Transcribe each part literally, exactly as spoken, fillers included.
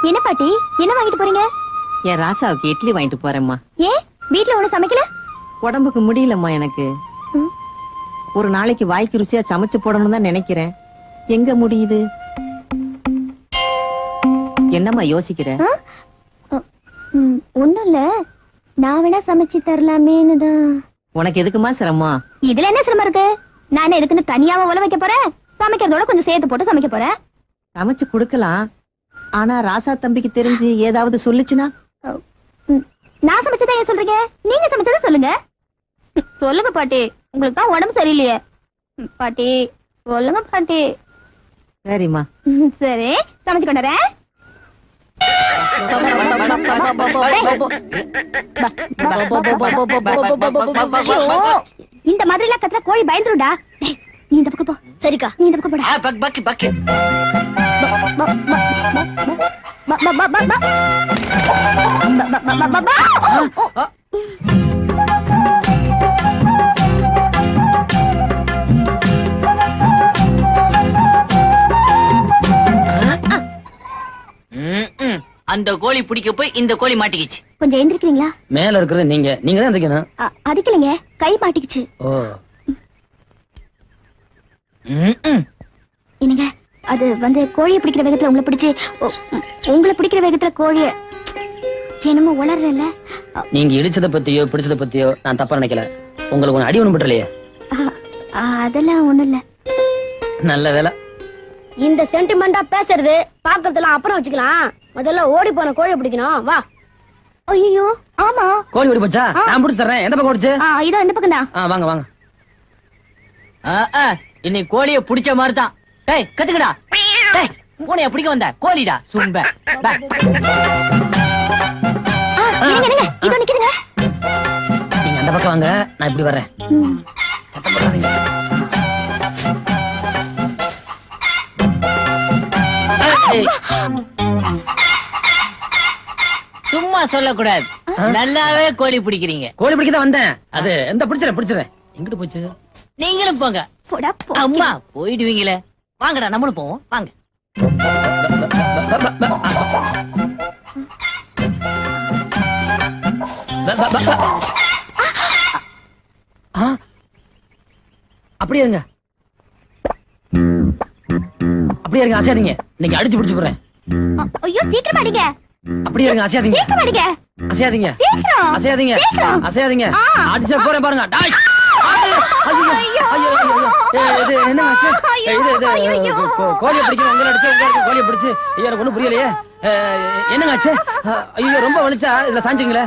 என்ன பாட்டி, என்ன வாங்கிட்டு போறீங்க? என் ராசாவுக்கு இட்லி வாங்கிட்டு போறேம்மா. ஏன் வீட்டுல ஒண்ணு சமைக்கல? உடம்புக்கு முடியலம்மா எனக்கு. ஒரு நாளைக்கு வாய்க்கு ருசியா சமைச்சு போடணும் தான் நினைக்கிறேன். எங்க முடியுது? என்னம்மா யோசிக்கிற? ஒண்ணும் இல்ல, நான் வேணா சமைச்சு தரலாமேன்னுதான். உனக்கு எதுக்குமா சிரமம்? இதுல என்ன சிரமம் இருக்கு? நான் எதுக்குன்னு தனியாவ உல வைக்க போறேன்? சமைக்கிறதோட கொஞ்சம் சேர்த்து போட்டு சமைக்க போறேன். சமைச்சு குடுக்கலாம், ஆனா ராசா தம்பிக்கு தெரிஞ்சு ஏதாவது சொல்லுச்சுன்னா? நான் சமைச்சதா ஏன் சொல்றீங்க? நீங்க சமைச்சதா சொல்லுங்க. சொல்லுங்க பாட்டி, உங்களுக்கு தான் உடம்பு சரியில்லையே. பாட்டி சொல்லுங்க பாட்டி. சரிம்மா. சரி, சமைச்சு கொண்டுறேன். இந்த மாதிரி எல்லாம் கத்துற கோழி பயந்துருடா. நீ இந்த பக்கம் போ. சரிக்கா, நீ இந்த பக்கம் போடா. பக் பக் பக். அந்த கோழி பிடிக்க போய் இந்த கோழி மாட்டிக்கிச்சு. கொஞ்சம் எந்திரிக்கிறீங்களா? மேல இருக்கிறது நீங்க நீங்க தான் எந்திரிக்கணும். அதுக்குலங்க கை மாட்டிக்கிச்சு. ஓ என்னங்க, அது வந்து கோழியை பிடிக்கிற வேகத்துல உங்களை பிடிச்சு உங்களை பிடிக்கிற வேகத்துல கோழிய என்னமோ உளறல. நீங்க இடிச்சத பத்தியோ பிடிச்சத பத்தியோ நான் தப்பா நினைக்கல. உங்களுக்கு ஒண்ணு அடி ஒண்ணு பட்டலையே? அதெல்லாம் ஒண்ணும் இல்ல. நல்ல வேலை. இந்த சென்டிமெண்டா பேசுறது பாக்குறதுலாம் அப்புறம் வச்சுக்கலாம். முதல்ல ஓடி போன கோழியை பிடிக்கணும். வா. ஐயோ ஆமா, கோழி ஓடி போச்சா? நான் பிடிச்சு தரேன். எந்த பக்கம் ஓடிச்சு? இதோ இந்த பக்கம் தான். வாங்க வாங்க. இன்னைக்கு கோழிய பிடிச்ச மாதிரிதான். டேய் கத்துக்கடா. டேய் பூனைய பிடிக்க வந்த கோழிடா சும்ப. இதோ நிக்கிறீங்க. நீங்க அந்த பக்கம் வாங்க, நான் இப்படி வர்றேன். சத்தம் போடாதீங்க. சும்மா சொல்லக்கூடாது, நல்லாவே கோழி பிடிக்கிறீங்க. கோழி பிடிக்க தான் வந்தேன். அது எந்த பிடிச்சிடறேன் பிடிச்சிடறேன். எங்கிட்டு போச்சு? நீங்களும் போங்க. அம்மா போயிடுவீங்களே. வாங்கடா நம்மளும் போவோம். வாங்க. அப்படியே இருங்க, அப்படியே இருங்க, அசையாதீங்க. இன்னைக்கு அடிச்சு பிடிச்சு போறேன். ஐயோ சீக்கிரம் அடிங்க. அப்படியே இருங்க, அசையாதீங்க. சீக்கிரம் அடிங்க. அசையாதீங்க, அசையாதீங்க, அசையாதீங்க. அடிச்ச போறேன் பாருங்க. கோழியை பிடிக்கணும். உங்களை அடிச்சு உங்களுக்கு கோழியை பிடிச்சு எனக்கு ஒண்ணும் புரியலையே. என்னங்க ஆச்சு? ஐயோ ரொம்ப வலிச்சா இதுல சாஞ்சிங்களே.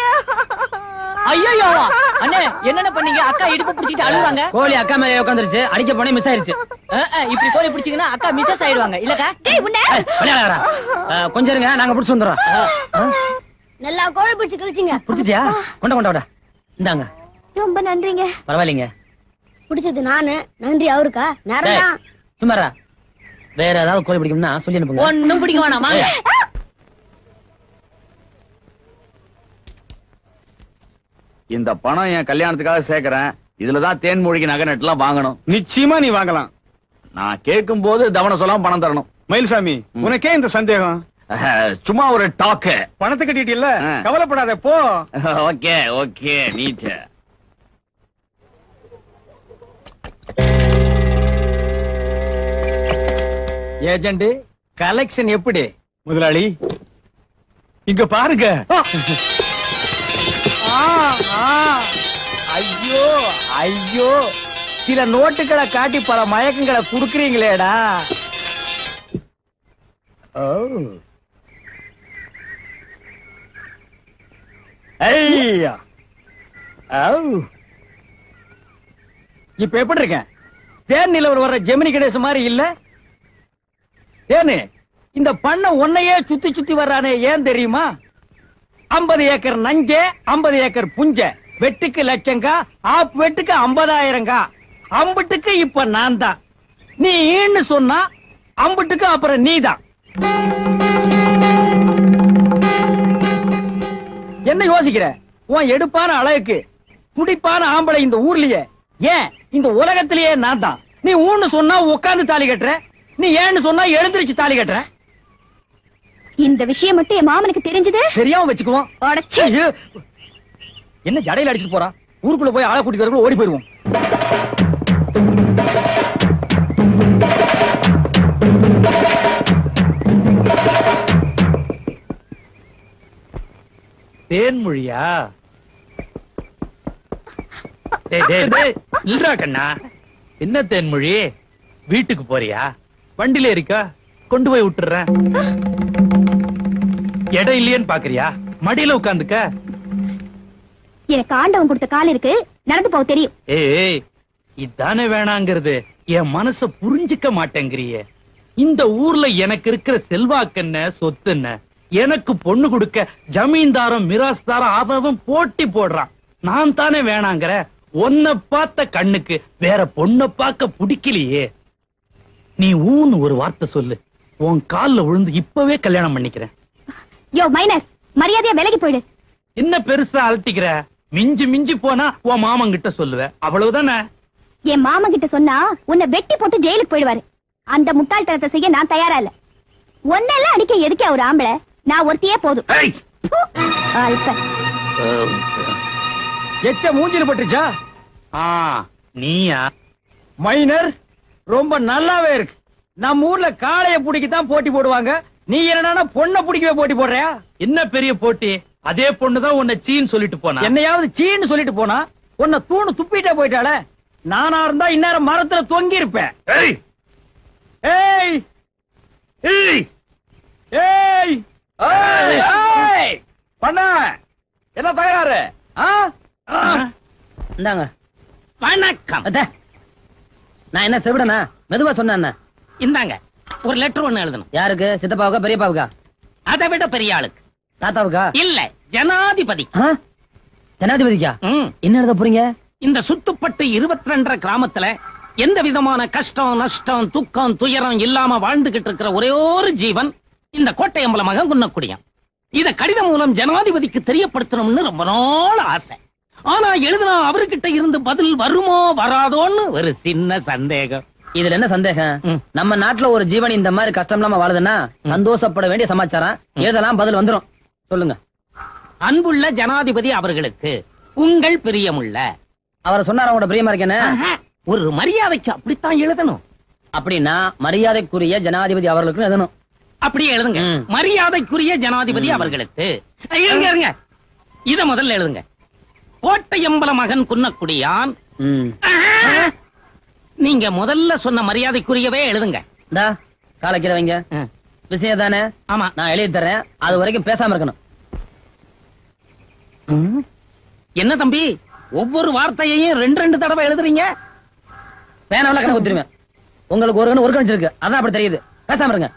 ஐயோ அண்ணே என்னென்ன பண்ணீங்க? அக்கா இடுப்பு பிடிச்சிட்டு அழுவாங்க. கோழி அக்கா மேலே உட்காந்துருச்சு. அடிக்க போனே மிஸ் ஆயிருச்சு. இப்படி கோழி பிடிச்சீங்கன்னா அக்கா மிஸ் ஆயிடுவாங்க இல்லக்கா? கொஞ்சம் இருங்க, நாங்க பிடிச்சு வந்துடுறோம். நல்லா கோழி பிடிச்சு கிழிச்சிங்க. பிடிச்சியா? கொண்ட கொண்ட விட. இந்தாங்க. ரொம்ப நன்றிங்க. பரவாயில்லைங்க. பிடிச்சது நானு, நன்றி அவருக்கா? நேரம் சும்மாரா. வேற ஏதாவது கோழி பிடிக்கும்னா சொல்லி அனுப்புங்க. ஒண்ணும் பிடிக்க வேணாம். இந்த பணம் என் கல்யாணத்துக்காக சேர்க்கிறேன். இதுலதான் தேன்மொழிக்கு நகை நட்டு எல்லாம் வாங்கணும். நிச்சயமா நீ வாங்கலாம். நான் கேட்கும் போது தவணை சொல்லாம பணம் தரணும். மயில்சாமி, உனக்கே இந்த சந்தேகம்? சும்மா ஒரு டாக்கு. பணத்தை கட்டிட்டு இல்ல, கவலைப்படாத போ. Okay okay neat. Agent collection எப்படி? முதலாளி இங்க பாருங்க. ஐயோ ஐயோ, சில நோட்டுகளை காட்டி பல மயக்கங்களை குடுக்கறீங்களேடா. ஐயா இப்ப எப்படி இருக்க? தேன் நிலவர் வர்ற ஜெமினி கணேசன் மாதிரி இல்ல? ஏன்னு இந்த பண்ண ஒன்னையே சுத்தி சுத்தி வர்றானே, ஏன் தெரியுமா? ஐம்பது ஏக்கர் நஞ்ச, ஐம்பது ஏக்கர் புஞ்ச, வெட்டுக்கு லட்சங்கா, ஆப் வெட்டுக்கு ஐம்பதாயிரங்கா. அம்புட்டுக்கு இப்ப நான் தான். நீ ஈன்னு சொன்னா அம்புட்டுக்கு அப்புறம் நீதான். என்ன யோசிக்கிற? உன் எடுப்பான அழகுக்கு துடிப்பான ஆம்பளை இந்த ஊர்லயே, ஏன் இந்த உலகத்திலேயே நான் தான். நீ ஊன்னு சொன்னா உட்கார்ந்து தாலி கட்டுற, நீ ஏன்னு சொன்னா எழுந்திருச்சு தாலி கட்டுற. இந்த விஷயம் மட்டும் என் மாமனுக்கு தெரிஞ்சது தெரியாம வச்சுக்குவோம். அடச்சீ. ஐயோ. என்ன ஜடையில அடிச்சிட்டு போறா? ஊருக்குள்ள போய் ஆளை கூட்டிட்டு வரக்குள்ள ஓடி போயிருவோம். தேன்மொழியா? டேய் டேய் டேய் இல்லடா கண்ணா. என்ன தேன்மொழி? வீட்டுக்கு போறியா? வண்டியில இருக்கா? கொண்டு போய் விட்டுறேன். இடம் இல்லையேன்னு பாக்குறியா? மடியில உட்காந்துக்க. எனக்கு ஆண்டவன் கொடுத்த கால் இருக்கு, நடந்து போக தெரியும். ஏய் இதானே வேணாங்கிறது. என் மனச புரிஞ்சுக்க மாட்டேங்கிறியே. இந்த ஊர்ல எனக்கு இருக்கிற செல்வாக்கென்ன சொத்துன்ன, எனக்கு பொண்ணு கொடுக்க ஜமீன்தாரம் மிராஸ்தாரம் அவன் போட்டி போடுறான். நான் தானே வேணாங்கிற. உன்னை பார்த்த கண்ணுக்கு வேற பொண்ணை பார்க்க பிடிக்கலையே. நீ ஊன்னு ஒரு வார்த்தை சொல்லு, உன் கால்ல விழுந்து இப்பவே கல்யாணம் பண்ணிக்கிறேன். யோ மைனஸ், மரியாதையா விலகி போயிடு. என்ன பெருசா அலட்டிக்கிற? மிஞ்சி மிஞ்சி போனா உன் மாமன் கிட்ட சொல்லுவேன், அவ்வளவுதானே. என் மாமன் கிட்ட சொன்னா உன்னை வெட்டி போட்டு ஜெயிலுக்கு போயிடுவாரு. அந்த முட்டாள்தனத்தை செய்ய நான் தயாரா இல்ல. ஒன்னெல்லாம் அடிக்க எதுக்கே ஒரு ஆம்பளை? நான் ஒருத்தியே போதும். எச்ச மூஞ்சில பட்டுச்சா? ஆ நீயா? மைனர் ரொம்ப நல்லாவே இருக்கு. நம்ம ஊர்ல காளைய புடிக்கத்தான் போட்டி போடுவாங்க. நீ என்னன்னா பொண்ணை புடிக்கவே போட்டி போடுறியா? என்ன பெரிய போட்டி? அதே பொண்ணுதான் உன்னை சீன்னு சொல்லிட்டு போனா. என்னையாவது சீன்னு சொல்லிட்டு போனா? உன்னை தூணு துப்பிட்டே போயிட்டாள. நானா இருந்தா இந்நேரம் மரத்துல தொங்கி இருப்பேன். ஏய் ஏய் ஏய் ஏய் ஏய், ஏய், பண்ண என்ன தகராறு? ஆ? இந்தாங்க. வணக்கம். நான் என்ன செவிடனா? மெதுவா சொன்ன. இந்தாங்க ஒரு லெட்டர் ஒண்ணு எழுதணும். யாருக்கு? சித்தப்பாவுக்கா பெரியப்பாவுக்கா? அதை விட பெரிய ஆளுக்கு. தாத்தாவுக்கா? இல்ல, ஜனாதிபதி. ஜனாதிபதிக்கா? என்ன எழுத போறீங்க? இந்த சுத்துப்பட்டு இருபத்தி ரெண்டரை கிராமத்துல எந்த விதமான கஷ்டம் நஷ்டம் துக்கம் துயரம் இல்லாம வாழ்ந்துகிட்டு இருக்கிற ஒரே ஒரு ஜீவன் இந்த கோட்டையம்பல மகன் குன்னக்குடியான். இத கடிதம் மூலம் ஜனாதிபதிக்கு தெரியப்படுத்தணும்னு ரொம்ப நாள் ஆசை. ஆனா எழுதினா அவர்கிட்ட இருந்து பதில் வருமோ வராதோன்னு ஒரு சின்ன சந்தேகம். இதுல என்ன சந்தேகம்? நம்ம நாட்டுல ஒரு ஜீவன் இந்த மாதிரி கஷ்டம் இல்லாம வாழுதுன்னா சந்தோஷப்பட வேண்டிய சமாச்சாரம். எழுதலாம், பதில் வந்துரும். சொல்லுங்க. அன்புள்ள ஜனாதிபதி அவர்களுக்கு உங்கள் பிரியமுள்ள. அவர் சொன்னார் அவங்களோட பிரியமா இருக்கேன்னு. ஒரு மரியாதைக்கு அப்படித்தான் எழுதணும். அப்படின்னா மரியாதைக்குரிய ஜனாதிபதி அவர்களுக்கு எழுதணும். அப்படியே எழுதுங்க. மரியாதைக்குரிய ஜனாதிபதி அவர்களுக்கு. இருங்க இருங்க, இத முதல்ல எழுதுங்க. கோட்டையம்பல மகன் குன்னக்குடியான். நீங்க முதல்ல சொன்ன மரியாதைக்குரியவே எழுதுங்க. காலக்கிற வைங்க. விஷயம் தானே? ஆமா, நான் எழுதி தரேன். அது வரைக்கும் பேசாம இருக்கணும். என்ன தம்பி, ஒவ்வொரு வார்த்தையையும் ரெண்டு ரெண்டு தடவை எழுதுறீங்க? பேனாவில கணக்கு குத்துருவேன். உங்களுக்கு ஒரு கணக்கு ஒரு கணக்கு இருக்கு, அதான் அப்படி தெரியுது. பேசாம இருங்க.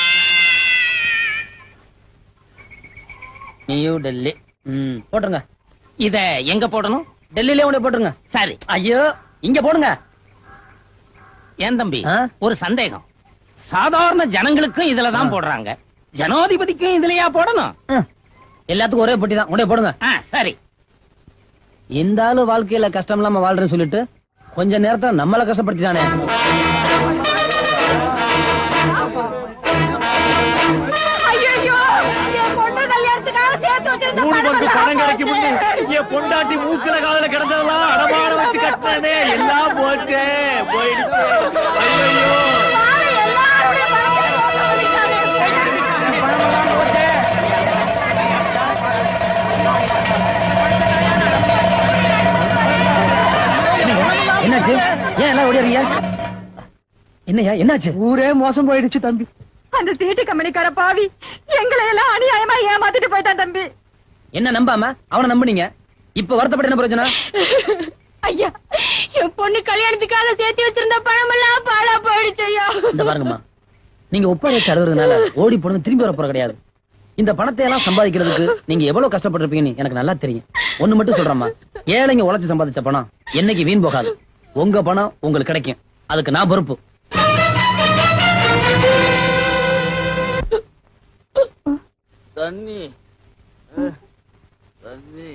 நியூ டெல்லி. ம், போட்டுருங்க. இத எங்க போடணும்? டெல்லியில உடைய போட்டுருங்க. சரி. ஐயோ, இங்க போடுங்க. ஏன் தம்பி, ஒரு சந்தேகம். சாதாரண ஜனங்களுக்கும் இதுலதான் போடுறாங்க, ஜனாதிபதிக்கும் இதுலயா போடணும்? எல்லாத்துக்கும் ஒரே பொட்டி தான், உடைய போடுங்க. சரி. இந்த ஆளு வாழ்க்கையில கஷ்டம் இல்லாம வாழ்றேன்னு சொல்லிட்டு கொஞ்ச நேரத்துல நம்மள கஷ்டப்படுத்திட்டானே. பணம் கிடைக்கும் என் பொண்டாட்டி மூக்குல காதல கிடந்ததெல்லாம் அடமான வச்சு கட்டினே எல்லாம் போச்சு போயிடுச்சு. என்னாச்சு? ஏன் எல்லாம் ஓடிறீங்க? என்னையா என்னாச்சு? ஊரே மோசம் போயிடுச்சு தம்பி. அந்த சீட்டு கம்பெனிக்கார பாவி எங்களை எல்லாம் அநியாயமா ஏமாத்திட்டு போயிட்டான் தம்பி. என்ன நம்பாம அவனை நம்புனீங்க? இப்ப வருத்தப்பட்ட என்ன பிரயோஜனம்? ஐயா, என் பொண்ணு கல்யாணத்துக்காக சேர்த்து வச்சிருந்த பணம் எல்லாம் பாழா போயிடுச்சு ஐயா. இந்த பாருங்கம்மா, நீங்க ஒப்படைச்சு அழுகுறதுனால ஓடி போடுறது திரும்பி வர போற கிடையாது. இந்த பணத்தை எல்லாம் சம்பாதிக்கிறதுக்கு நீங்க எவ்வளவு கஷ்டப்பட்டிருப்பீங்கன்னு எனக்கு நல்லா தெரியும். ஒண்ணு மட்டும் சொல்றேம்மா, ஏழைங்க உழைச்சு சம்பாதிச்ச பணம் என்னைக்கு வீண் போகாது. உங்க பணம் உங்களுக்கு கிடைக்கும், அதுக்கு நான் பொறுப்பு. தண்ணி தண்ணி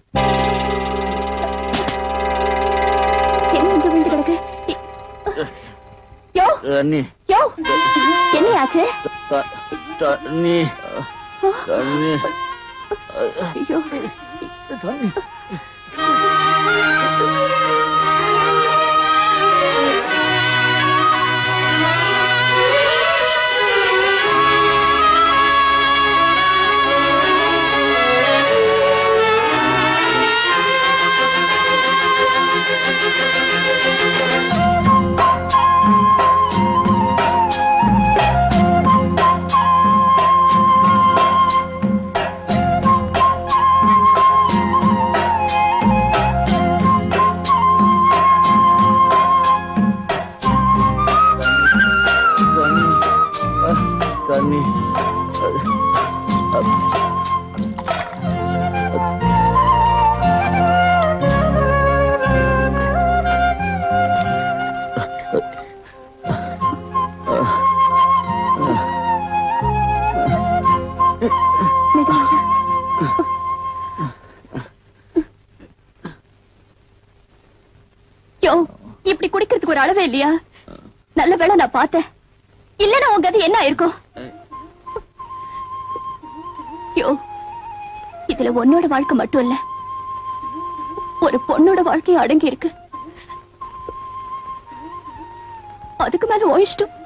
என்ன இங்க விழுந்து கிடக்கு? யோ தண்ணி யோ, என்னையாச்சு? தண்ணி தண்ணி ஐயோ தண்ணி தண்ணி யோ, இப்படி குடிக்கிறதுக்கு ஒரு அளவே இல்லையா? நல்ல வேளை நான் பார்த்தேன், இல்லன்னா உங்க கதை என்ன ஆயிருக்கும்? யோ, இதுல உன்னோட வாழ்க்கை மட்டும் இல்ல, ஒரு பொண்ணோட வாழ்க்கையும் அடங்கி இருக்கு. அதுக்கு மேல ஓயிஷ்டம்.